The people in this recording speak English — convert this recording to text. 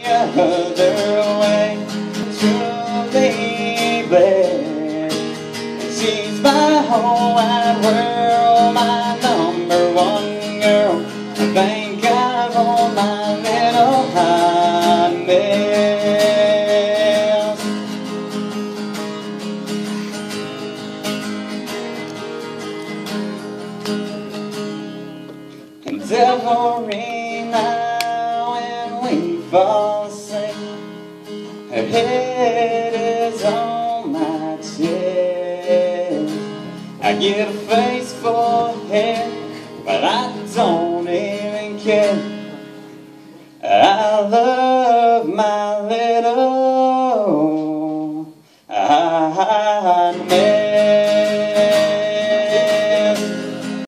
other way. Truly blessed, she's my whole wide world, my number one girl. I thank God for my little highness. And every night when we fall asleep, her head is on my chest. I get a face full of hair, but I don't even care.